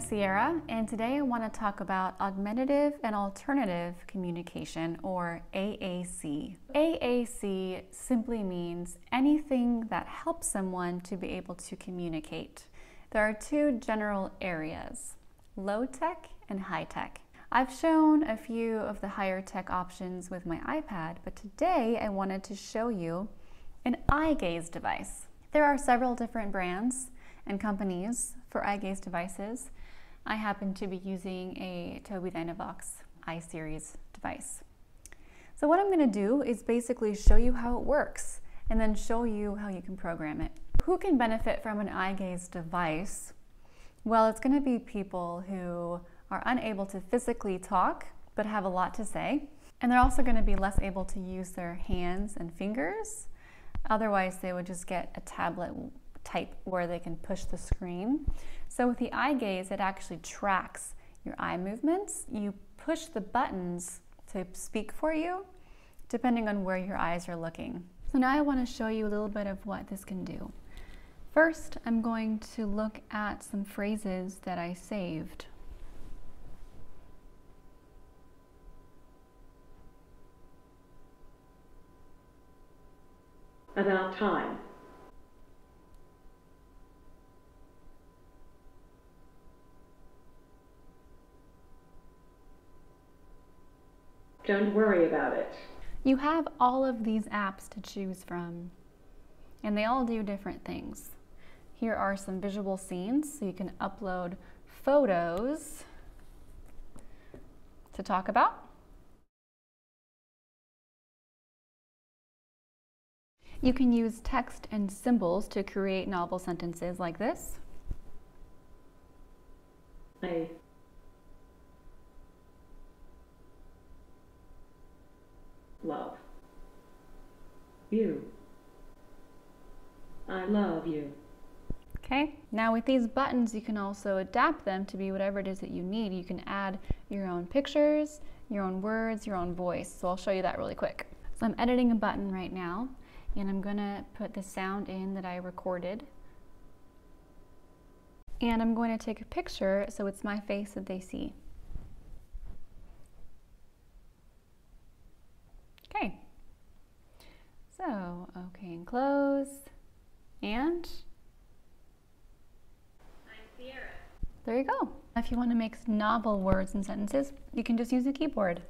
Sierra, and today I want to talk about augmentative and alternative communication, or AAC. AAC simply means anything that helps someone to be able to communicate. There are two general areas, low tech and high tech. I've shown a few of the higher tech options with my iPad, but today I wanted to show you an eye gaze device. There are several different brands and companies for eye gaze devices. I happen to be using a Tobii-Dynavox I-Series device. So what I'm going to do is basically show you how it works and then show you how you can program it. Who can benefit from an eye gaze device? Well, it's going to be people who are unable to physically talk but have a lot to say, and they're also going to be less able to use their hands and fingers. Otherwise, they would just get a tablet type where they can push the screen. So with the eye gaze, it actually tracks your eye movements. You push the buttons to speak for you, depending on where your eyes are looking. So now I want to show you a little bit of what this can do. First, I'm going to look at some phrases that I saved. About time. Don't worry about it. You have all of these apps to choose from, and they all do different things. Here are some visual scenes, so you can upload photos to talk about. You can use text and symbols to create novel sentences like this. I love you. I love you. Okay, now with these buttons, you can also adapt them to be whatever it is that you need. You can add your own pictures, your own words, your own voice. So I'll show you that really quick. So I'm editing a button right now, and I'm gonna put the sound in that I recorded. And I'm going to take a picture so it's my face that they see. Okay. So, okay, and close. And I'm Sierra. there you go. If you want to make novel words and sentences, you can just use a keyboard.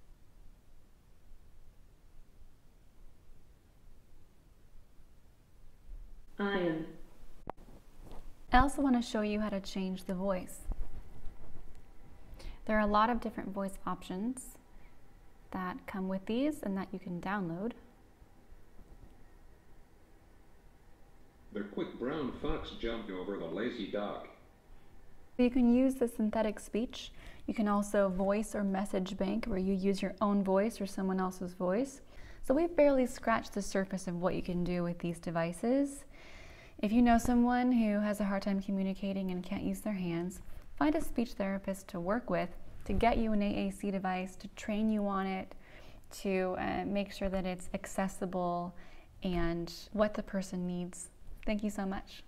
Iron. I also want to show you how to change the voice. There are a lot of different voice options that come with these and that you can download. The quick brown fox jumped over the lazy dog. You can use the synthetic speech. You can also voice or message bank, where you use your own voice or someone else's voice. So we've barely scratched the surface of what you can do with these devices. If you know someone who has a hard time communicating and can't use their hands, find a speech therapist to work with to get you an AAC device, to train you on it, to make sure that it's accessible and what the person needs. Thank you so much.